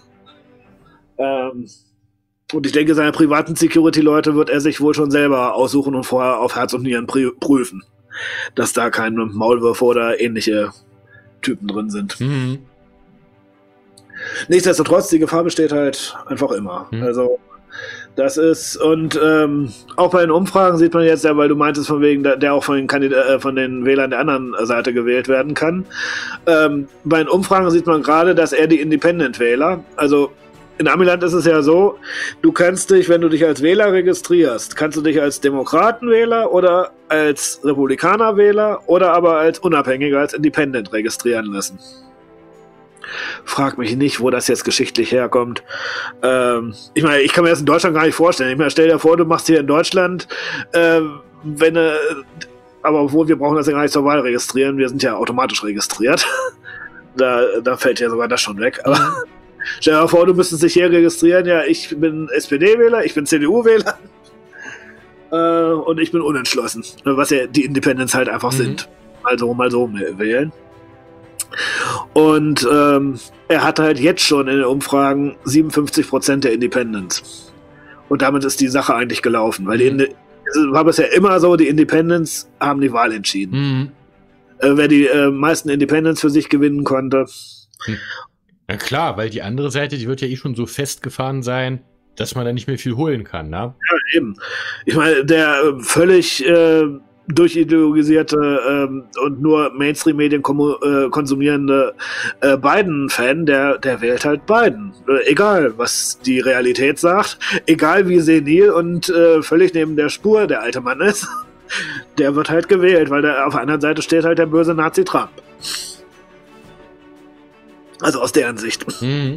ähm, und ich denke, seine privaten Security-Leute wird er sich wohl schon selber aussuchen und vorher auf Herz und Nieren prüfen, dass da keine Maulwürfe oder ähnliche Typen drin sind. Mhm. Nichtsdestotrotz, die Gefahr besteht halt einfach immer. Mhm. Also das ist, und ähm, auch bei den Umfragen sieht man jetzt ja, weil du meintest von wegen, der, der auch von den, Kandida- äh, von den Wählern der anderen Seite gewählt werden kann. Ähm, bei den Umfragen sieht man gerade, dass er die Independent-Wähler, also in Amiland ist es ja so, du kannst dich, wenn du dich als Wähler registrierst, kannst du dich als Demokratenwähler oder als Republikanerwähler oder aber als Unabhängiger, als Independent registrieren lassen. Frag mich nicht, wo das jetzt geschichtlich herkommt. Ähm, ich meine, ich kann mir das in Deutschland gar nicht vorstellen. Ich meine, stell dir vor, du machst hier in Deutschland, äh, wenn, äh, aber obwohl wir brauchen das ja gar nicht zur Wahl registrieren, wir sind ja automatisch registriert. da, da fällt ja sogar das schon weg. Aber stell dir vor, du müsstest dich hier registrieren, ja, ich bin S P D-Wähler, ich bin C D U-Wähler äh, und ich bin unentschlossen, was ja die Independents halt einfach mhm. sind. Mal so, mal so wählen. Und ähm, er hat halt jetzt schon in den Umfragen siebenundfünfzig Prozent der Independents. Und damit ist die Sache eigentlich gelaufen, weil die, Es war bisher immer so, die Independents haben die Wahl entschieden. Mhm. Äh, wer die äh, meisten Independents für sich gewinnen konnte. Hm. Ja klar, weil die andere Seite, die wird ja eh schon so festgefahren sein, dass man da nicht mehr viel holen kann, ne? Ja, eben. Ich meine, der äh, völlig äh, durchideologisierte äh, und nur Mainstream-Medien äh, konsumierende äh, Biden-Fan, der, der wählt halt Biden. Äh, egal, was die Realität sagt, egal wie senil und äh, völlig neben der Spur der alte Mann ist, der wird halt gewählt, weil der, auf der anderen Seite steht halt der böse Nazi Trump. Also aus deren Sicht. Mhm.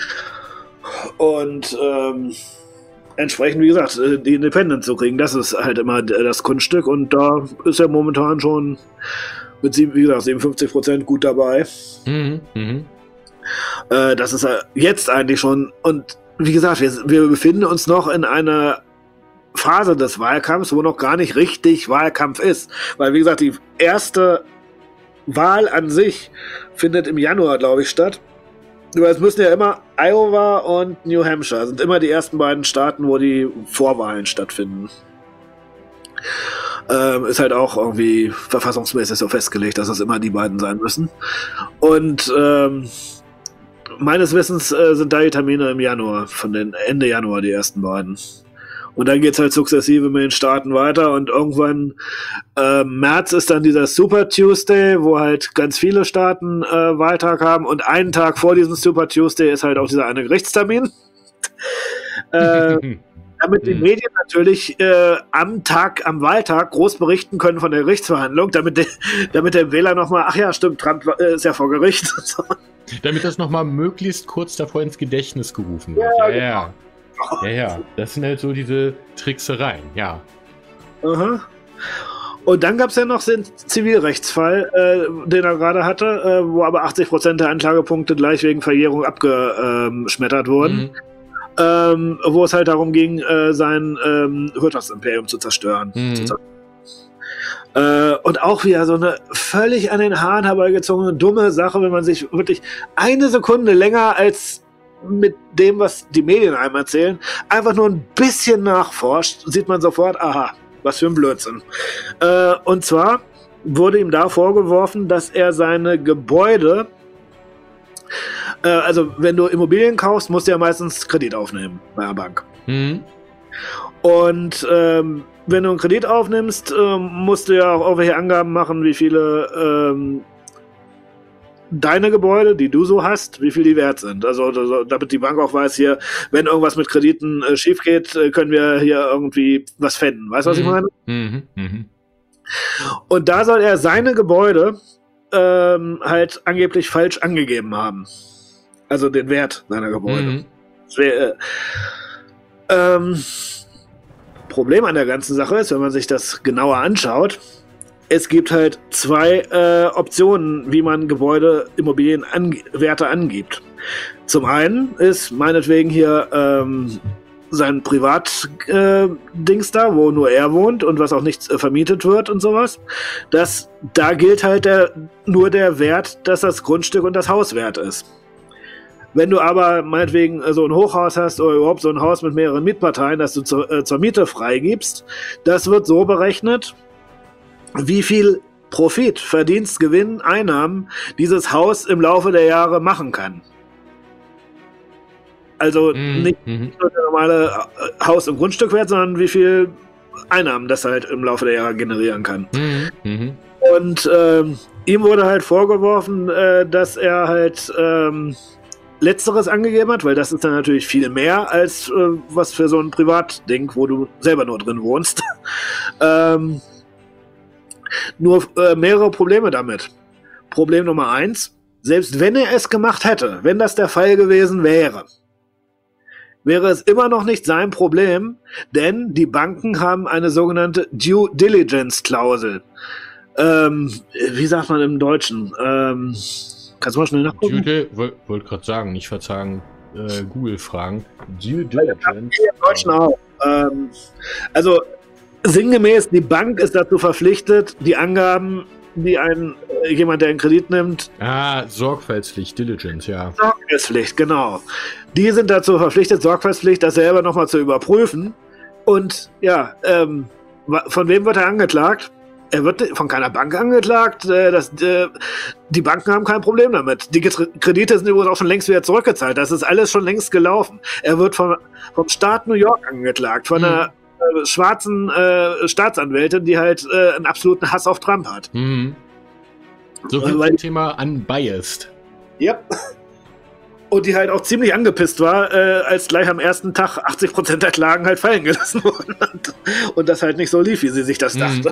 Und ähm, entsprechend, wie gesagt, die Independents zu kriegen, das ist halt immer das Kunststück und da ist er momentan schon mit, wie gesagt, siebenundfünfzig Prozent gut dabei. Mhm. Mhm. Äh, das ist jetzt eigentlich schon, und wie gesagt, wir, wir befinden uns noch in einer Phase des Wahlkampfs, wo noch gar nicht richtig Wahlkampf ist. Weil, wie gesagt, die erste Wahl an sich findet im Januar, glaube ich, statt. Aber es müssen ja immer Iowa und New Hampshire sind immer die ersten beiden Staaten, wo die Vorwahlen stattfinden. Ähm, ist halt auch irgendwie verfassungsmäßig so festgelegt, dass es immer die beiden sein müssen. Und ähm, meines Wissens äh, sind da die Termine im Januar, von den Ende Januar die ersten beiden. Und dann geht's halt sukzessive mit den Staaten weiter und irgendwann äh, März ist dann dieser Super Tuesday, wo halt ganz viele Staaten äh, Wahltag haben und einen Tag vor diesem Super Tuesday ist halt auch dieser eine Gerichtstermin. äh, damit die Medien natürlich äh, am Tag, am Wahltag groß berichten können von der Gerichtsverhandlung, damit, de, damit der Wähler nochmal, ach ja, stimmt, Trump äh, ist ja vor Gericht. Damit das nochmal möglichst kurz davor ins Gedächtnis gerufen wird. Ja, ja. ja. Ja, ja, das sind halt so diese Tricksereien, ja. Aha. Und dann gab es ja noch den Zivilrechtsfall, äh, den er gerade hatte, äh, wo aber achtzig Prozent der Anklagepunkte gleich wegen Verjährung abgeschmettert wurden. Mhm. Ähm, wo es halt darum ging, äh, sein ähm, Wirtschaftsimperium zu zerstören. Mhm. Zu zerstören. Äh, und auch wieder so eine völlig an den Haaren herbeigezogene, dumme Sache, wenn man sich wirklich eine Sekunde länger als mit dem, was die Medien einem erzählen, einfach nur ein bisschen nachforscht, sieht man sofort, aha, was für ein Blödsinn. Äh, und zwar wurde ihm da vorgeworfen, dass er seine Gebäude, äh, also wenn du Immobilien kaufst, musst du ja meistens Kredit aufnehmen bei der Bank. Mhm. Und ähm, wenn du einen Kredit aufnimmst, ähm, musst du ja auch irgendwelche Angaben machen, wie viele ähm, deine Gebäude, die du so hast, wie viel die wert sind. Also damit die Bank auch weiß, hier, wenn irgendwas mit Krediten äh, schief geht, äh, können wir hier irgendwie was fänden. Weißt du, was mhm. ich meine? Mhm. Mhm. Und da soll er seine Gebäude ähm, halt angeblich falsch angegeben haben. Also den Wert seiner Gebäude. Mhm. Das wär, äh, ähm, Problem an der ganzen Sache ist, wenn man sich das genauer anschaut, es gibt halt zwei äh, Optionen, wie man Gebäude, Immobilienwerte angibt. Zum einen ist meinetwegen hier ähm, sein Privatdings äh, da, wo nur er wohnt und was auch nicht äh, vermietet wird und sowas. Das, da gilt halt der, nur der Wert, dass das Grundstück und das Haus wert ist. Wenn du aber meinetwegen so ein Hochhaus hast oder überhaupt so ein Haus mit mehreren Mietparteien, das du zur, äh, zur Miete freigibst, das wird so berechnet, wie viel Profit, Verdienst, Gewinn, Einnahmen dieses Haus im Laufe der Jahre machen kann. Also Mhm. nicht Mhm. nur der normale Haus- und Grundstückwert, sondern wie viel Einnahmen das halt im Laufe der Jahre generieren kann. Mhm. Mhm. Und ähm, ihm wurde halt vorgeworfen, äh, dass er halt ähm, Letzteres angegeben hat, weil das ist dann natürlich viel mehr als äh, was für so ein Privatding, wo du selber nur drin wohnst. ähm, Nur äh, mehrere Probleme damit. Problem Nummer eins, selbst wenn er es gemacht hätte, wenn das der Fall gewesen wäre, wäre es immer noch nicht sein Problem, denn die Banken haben eine sogenannte Due Diligence Klausel. Ähm, wie sagt man im Deutschen? Ähm, kannst du mal schnell nachgucken? Jude, wollte wollt gerade sagen, nicht verzagen, äh, Google fragen. Due Diligence. Im Deutschen auch. Ähm, also sinngemäß, die Bank ist dazu verpflichtet, die Angaben, die ein äh, jemand, der einen Kredit nimmt, Ah, Sorgfaltspflicht, Diligence, ja. Sorgfaltspflicht, genau. Die sind dazu verpflichtet, Sorgfaltspflicht, das selber nochmal zu überprüfen. Und ja, ähm, Von wem wird er angeklagt? Er wird von keiner Bank angeklagt. Äh, das, äh, die Banken haben kein Problem damit. Die Kredite sind übrigens auch schon längst wieder zurückgezahlt. Das ist alles schon längst gelaufen. Er wird von, vom Staat New York angeklagt, von mhm. einer äh, schwarzen äh, Staatsanwältin, die halt äh, einen absoluten Hass auf Trump hat. Mhm. So viel zum Thema unbiased. Ja. Und die halt auch ziemlich angepisst war, äh, als gleich am ersten Tag achtzig Prozent der Klagen halt fallen gelassen wurden. Und, und das halt nicht so lief, wie sie sich das Mhm. dachte.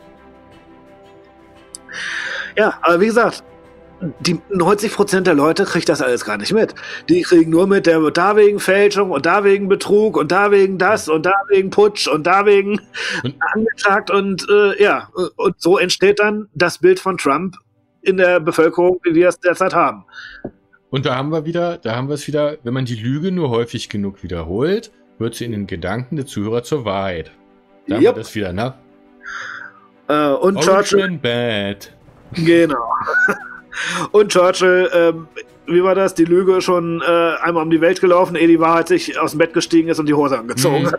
Ja, aber wie gesagt, die neunzig Prozent der Leute kriegt das alles gar nicht mit. Die kriegen nur mit, der wird da wegen Fälschung und da wegen Betrug und da wegen das und da wegen Putsch und da wegen Und- angeklagt und äh, ja, und so entsteht dann das Bild von Trump in der Bevölkerung, wie wir es derzeit haben. Und da haben wir wieder, da haben wir es wieder, wenn man die Lüge nur häufig genug wiederholt, wird sie in den Gedanken der Zuhörer zur Wahrheit. Da haben Yep. wir das wieder, ne? Äh, und Churchill, Ocean Bad. genau. Und Churchill, ähm, wie war das? Die Lüge schon äh, einmal um die Welt gelaufen, ehe die Wahrheit sich aus dem Bett gestiegen ist und die Hose angezogen Mhm. hat.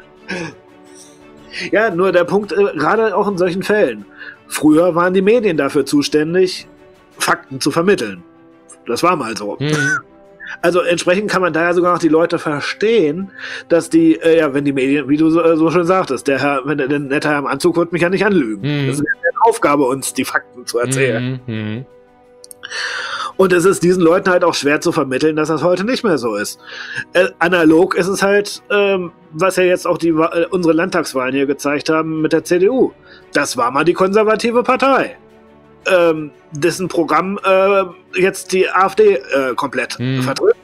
Ja, nur der Punkt, äh, gerade auch in solchen Fällen. Früher waren die Medien dafür zuständig, Fakten zu vermitteln. Das war mal so. Mhm. Also entsprechend kann man da ja sogar noch die Leute verstehen, dass die, äh, ja, wenn die Medien, wie du so, äh, so schön sagtest, der Herr, wenn der, der nette Herr im Anzug wird mich ja nicht anlügen. Mhm. Das ist ja eine Aufgabe, uns die Fakten zu erzählen. Mhm. Mhm. Und es ist diesen Leuten halt auch schwer zu vermitteln, dass das heute nicht mehr so ist. Äh, analog ist es halt, ähm, was ja jetzt auch die, äh, unsere Landtagswahlen hier gezeigt haben mit der C D U. Das war mal die konservative Partei, ähm, dessen Programm äh, jetzt die AfD äh, komplett Mhm. vertritt.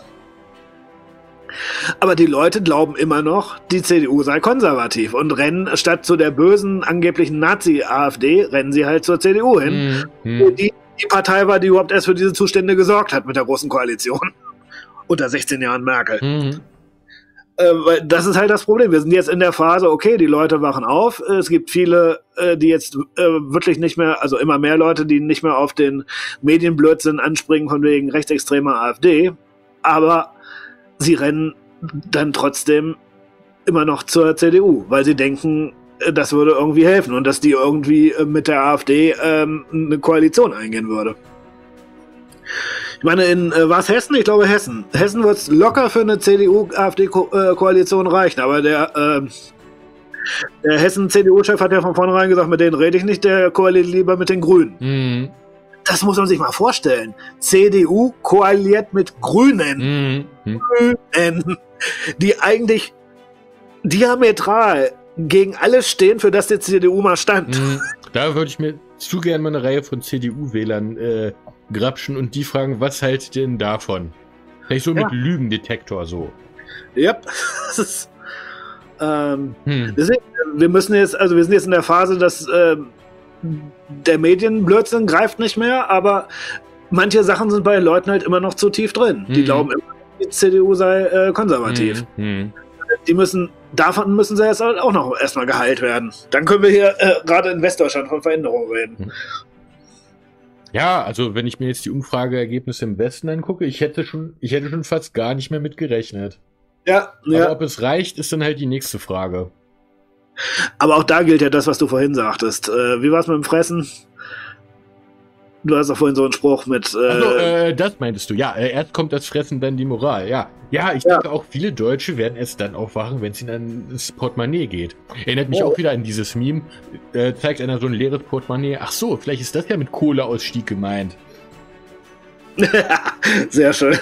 Aber die Leute glauben immer noch, die C D U sei konservativ und rennen statt zu der bösen, angeblichen Nazi-AfD, rennen sie halt zur C D U hin. Mhm. Die, die Partei war, die überhaupt erst für diese Zustände gesorgt hat mit der Großen Koalition. Unter sechzehn Jahren Merkel. Mhm. Äh, weil das ist halt das Problem. Wir sind jetzt in der Phase, okay, die Leute wachen auf. Es gibt viele, äh, die jetzt äh, wirklich nicht mehr, also immer mehr Leute, die nicht mehr auf den Medienblödsinn anspringen von wegen rechtsextremer AfD. Aber sie rennen dann trotzdem immer noch zur C D U, weil sie denken, äh, das würde irgendwie helfen und dass die irgendwie äh, mit der AfD ähm, eine Koalition eingehen würde. Ich meine, in äh, war es Hessen? Ich glaube Hessen. Hessen wird es locker für eine C D U-A f D-Koalition reichen, aber der, äh, der Hessen-C D U-Chef hat ja von vornherein gesagt, mit denen rede ich nicht, der koaliert lieber mit den Grünen. Mhm. Das muss man sich mal vorstellen. C D U koaliert mit Grünen. Mhm. Grünen, die eigentlich diametral gegen alles stehen, für das die C D U mal stand. Mhm. Da würde ich mir zu gern mal eine Reihe von C D U-Wählern äh, grapschen und die fragen, was haltet ihr denn davon? Vielleicht so Ja. mit Lügendetektor so. Ja, das ist. Ähm, Hm. deswegen, wir müssen jetzt, also wir sind jetzt in der Phase, dass ähm, der Medienblödsinn greift nicht mehr, aber manche Sachen sind bei den Leuten halt immer noch zu tief drin. Die Mhm. glauben immer, die C D U sei äh, konservativ. Hm. Die müssen, davon müssen sie jetzt halt auch noch erstmal geheilt werden. Dann können wir hier äh, gerade in Westdeutschland von Veränderungen reden. Ja, also wenn ich mir jetzt die Umfrageergebnisse im Westen angucke, ich hätte schon, ich hätte schon fast gar nicht mehr mit gerechnet. Ja, Aber ja. ob es reicht, ist dann halt die nächste Frage. Aber auch da gilt ja das, was du vorhin sagtest. Äh, wie war es mit dem Fressen? Du hast doch vorhin so einen Spruch mit. Äh, Also, äh, das meintest du. Ja, äh, erst kommt das Fressen, dann die Moral. Ja, ja, ich Ja. denke auch, viele Deutsche werden es dann aufwachen, wenn es ihnen ans Portemonnaie geht. Erinnert mich Oh. auch wieder an dieses Meme. Äh, zeigt einer so ein leeres Portemonnaie. Ach so, vielleicht ist das ja mit Kohleausstieg gemeint. Sehr schön.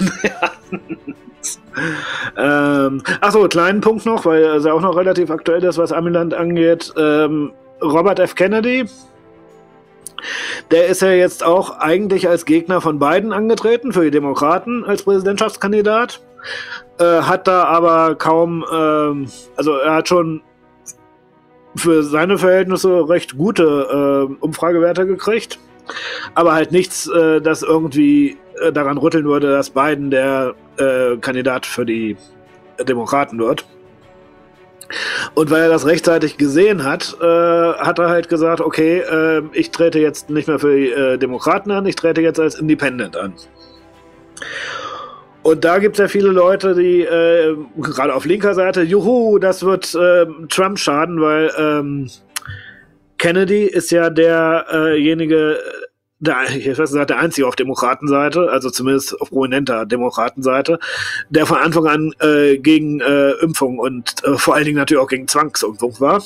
ähm, Achso, kleinen Punkt noch, weil es ja auch noch relativ aktuell ist, was Amiland angeht. Ähm, Robert F. Kennedy, der ist ja jetzt auch eigentlich als Gegner von Biden angetreten, für die Demokraten als Präsidentschaftskandidat. Äh, hat da aber kaum, ähm, also er hat schon für seine Verhältnisse recht gute äh, Umfragewerte gekriegt. Aber halt nichts, äh, das irgendwie äh, daran rütteln würde, dass Biden der äh, Kandidat für die Demokraten wird. Und weil er das rechtzeitig gesehen hat, äh, hat er halt gesagt, okay, äh, ich trete jetzt nicht mehr für die äh, Demokraten an, ich trete jetzt als Independent an. Und da gibt es ja viele Leute, die äh, gerade auf linker Seite, juhu, das wird äh, Trump schaden, weil ähm, Kennedy ist ja derjenige, der, ich weiß nicht, der Einzige auf Demokratenseite, also zumindest auf prominenter Demokratenseite, der von Anfang an äh, gegen äh, Impfung und äh, vor allen Dingen natürlich auch gegen Zwangsimpfung war.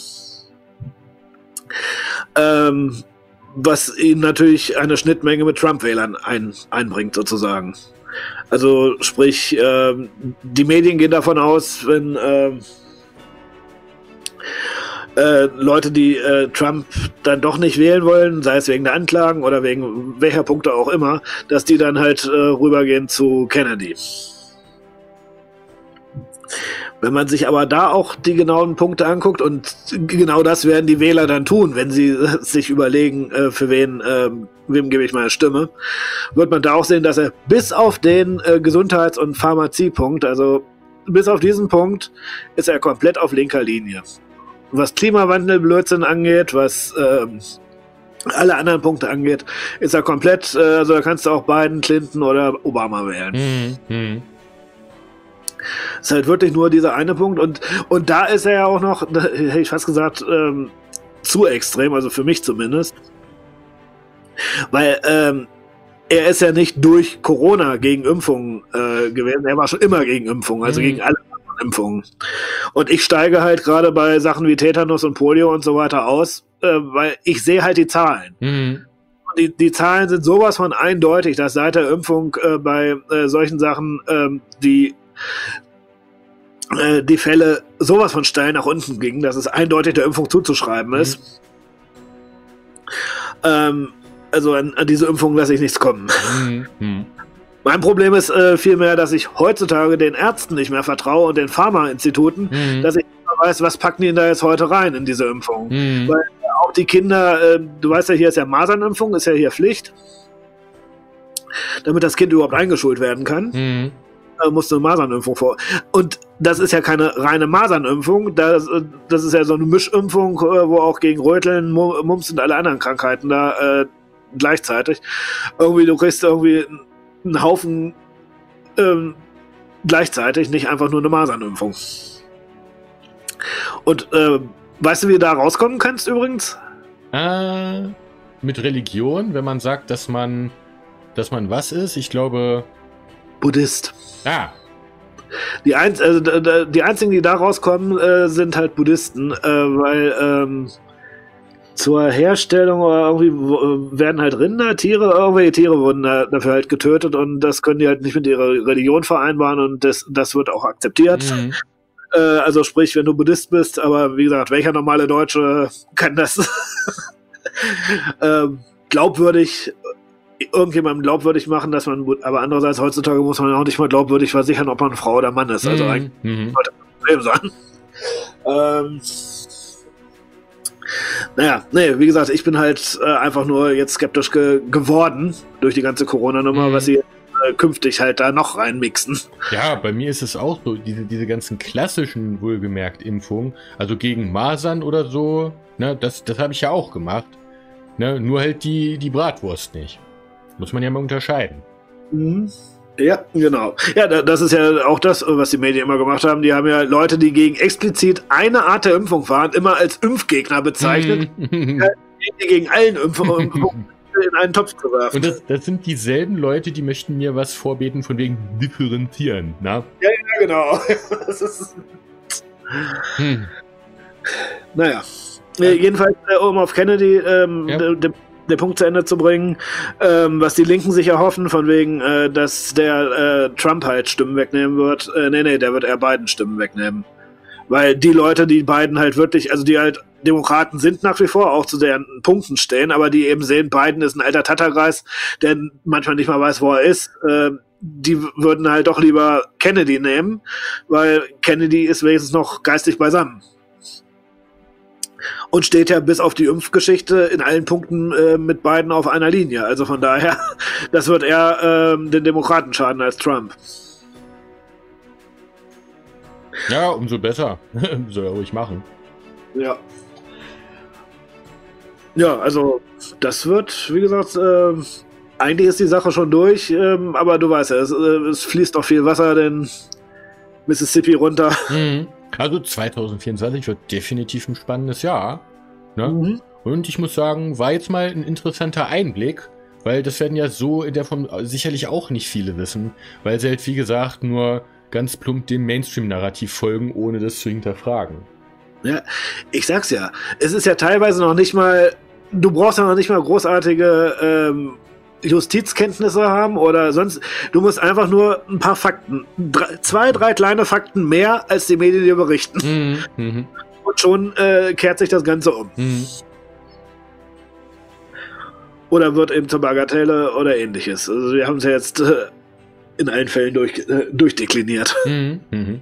Ähm, was ihn natürlich eine Schnittmenge mit Trump-Wählern ein, einbringt, sozusagen. Also sprich, äh, die Medien gehen davon aus, wenn äh, äh, Leute, die äh, Trump dann doch nicht wählen wollen, sei es wegen der Anklagen oder wegen welcher Punkte auch immer, dass die dann halt äh, rübergehen zu Kennedy. Wenn man sich aber da auch die genauen Punkte anguckt, und genau das werden die Wähler dann tun, wenn sie sich überlegen, äh, für wen, äh, wem gebe ich meine Stimme, wird man da auch sehen, dass er bis auf den äh, Gesundheits- und Pharmaziepunkt, also bis auf diesen Punkt, ist er komplett auf linker Linie. Was Klimawandel-Blödsinn angeht, was äh, alle anderen Punkte angeht, ist er komplett, äh, also da kannst du auch Biden, Clinton oder Obama wählen. Mhm. Ist halt wirklich nur dieser eine Punkt, und, und da ist er ja auch noch, hätte ich fast gesagt, ähm, zu extrem, also für mich zumindest. Weil ähm, er ist ja nicht durch Corona gegen Impfungen äh, gewesen, er war schon immer gegen Impfungen, also mhm. gegen alle Impfungen. Und ich steige halt gerade bei Sachen wie Tetanus und Polio und so weiter aus, äh, weil ich sehe halt die Zahlen. Mhm. Die, die Zahlen sind sowas von eindeutig, dass seit der Impfung äh, bei äh, solchen Sachen äh, die äh, die Fälle sowas von steil nach unten gingen, dass es eindeutig der Impfung zuzuschreiben ist. Mhm. Ähm, also an, an diese Impfung lasse ich nichts kommen. Mhm. Mein Problem ist äh, vielmehr, dass ich heutzutage den Ärzten nicht mehr vertraue und den Pharmainstituten, mhm. dass ich nicht mehr weiß, was packen die da jetzt heute rein in diese Impfung. Mhm. Weil äh, auch die Kinder, äh, du weißt ja, hier ist ja Masernimpfung, ist ja hier Pflicht, damit das Kind überhaupt eingeschult werden kann. Mhm. Äh, musst du eine Masernimpfung vor. Und das ist ja keine reine Masernimpfung, das, das ist ja so eine Mischimpfung, äh, wo auch gegen Röteln, Mumps und alle anderen Krankheiten da äh, gleichzeitig. Irgendwie, du kriegst irgendwie einen Haufen ähm, gleichzeitig, nicht einfach nur eine Masernimpfung. Und äh, weißt du, wie du da rauskommen kannst übrigens? Äh, mit Religion, wenn man sagt, dass man dass man was ist, ich glaube Buddhist. Ah. Die, ein, also, die einzigen, die da rauskommen, äh, sind halt Buddhisten, äh, weil ähm, zur Herstellung oder irgendwie werden halt Rinder, Tiere, irgendwelche Tiere wurden da, dafür halt getötet, und das können die halt nicht mit ihrer Religion vereinbaren, und das, das wird auch akzeptiert. Mhm. Äh, also sprich, wenn du Buddhist bist, aber wie gesagt, welcher normale Deutsche kann das äh, glaubwürdig irgendjemandem glaubwürdig machen, dass man, aber andererseits heutzutage muss man auch nicht mal glaubwürdig versichern, ob man Frau oder Mann ist. Also mhm. eigentlich sollte das ein Problem sein. Ähm, naja, nee, wie gesagt, ich bin halt äh, einfach nur jetzt skeptisch ge geworden durch die ganze Corona-Nummer, mhm. was sie äh, künftig halt da noch reinmixen. Ja, bei mir ist es auch so, diese, diese ganzen klassischen, wohlgemerkt, Impfungen, also gegen Masern oder so, ne, das, das habe ich ja auch gemacht. Ne, nur halt die, die Bratwurst nicht. Muss man ja mal unterscheiden. Mhm. Ja, genau. Ja, das ist ja auch das, was die Medien immer gemacht haben. Die haben ja Leute, die gegen explizit eine Art der Impfung waren, immer als Impfgegner bezeichnet, mhm. die gegen allen Impfungen in einen Topf zu werfen. Und das, das sind dieselben Leute, die möchten mir was vorbeten von wegen differenzieren. Na? Ja, ja, genau. Das ist hm. Naja. Ja. Jedenfalls, äh, um auf Kennedy ähm, ja. de, de, den Punkt zu Ende zu bringen, ähm, was die Linken sich erhoffen, von wegen, äh, dass der äh, Trump halt Stimmen wegnehmen wird. Äh, nee, nee, der wird eher Biden Stimmen wegnehmen. Weil die Leute, die Biden halt wirklich, also die halt Demokraten sind nach wie vor, auch zu deren Punkten stehen, aber die eben sehen, Biden ist ein alter Tattergreis, der manchmal nicht mal weiß, wo er ist, äh, die würden halt doch lieber Kennedy nehmen, weil Kennedy ist wenigstens noch geistig beisammen. Und steht ja bis auf die Impfgeschichte in allen Punkten äh, mit Biden auf einer Linie. Also von daher, das wird eher äh, den Demokraten schaden als Trump. Ja, umso besser. Soll er ruhig machen. Ja. Ja, also das wird, wie gesagt, äh, eigentlich ist die Sache schon durch, ähm, aber du weißt ja, es, äh, es fließt noch viel Wasser den Mississippi runter. Mhm. Also zwanzig vierundzwanzig wird definitiv ein spannendes Jahr. Ne? Mhm. Und ich muss sagen, war jetzt mal ein interessanter Einblick, weil das werden ja so in der Form sicherlich auch nicht viele wissen, weil sie halt, wie gesagt, nur ganz plump dem Mainstream-Narrativ folgen, ohne das zu hinterfragen. Ja, ich sag's ja, es ist ja teilweise noch nicht mal, du brauchst ja noch nicht mal großartige ähm, Justizkenntnisse haben oder sonst, du musst einfach nur ein paar Fakten, drei, zwei, drei kleine Fakten mehr, als die Medien dir berichten. Mhm. Mhm. Und schon äh, kehrt sich das Ganze um. Mhm. Oder wird eben zur Bagatelle oder ähnliches. Also wir haben es ja jetzt äh, in allen Fällen durch, äh, durchdekliniert. Mhm. Mhm.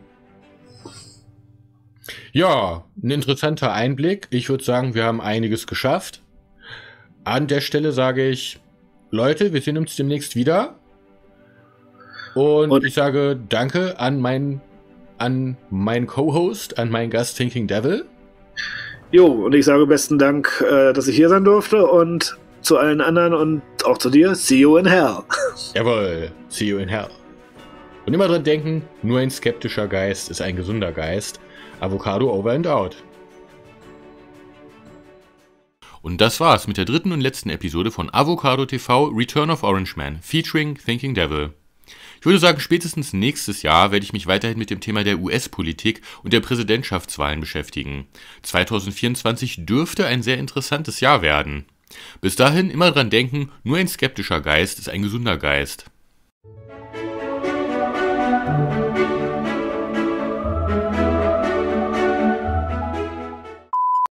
Ja, ein interessanter Einblick. Ich würde sagen, wir haben einiges geschafft. An der Stelle sage ich, Leute, wir sehen uns demnächst wieder. Und, Und ich sage danke an meinen an meinen Co-Host, an meinen Gast Thinking Devil. Jo, und ich sage besten Dank, äh, dass ich hier sein durfte und zu allen anderen und auch zu dir, see you in hell. Jawohl, see you in hell. Und immer dran denken, nur ein skeptischer Geist ist ein gesunder Geist. Avocado over and out. Und das war's mit der dritten und letzten Episode von Avocado T V Return of Orange Man, featuring Thinking Devil. Ich würde sagen, spätestens nächstes Jahr werde ich mich weiterhin mit dem Thema der U S-Politik und der Präsidentschaftswahlen beschäftigen. zwanzig vierundzwanzig dürfte ein sehr interessantes Jahr werden. Bis dahin immer dran denken, nur ein skeptischer Geist ist ein gesunder Geist.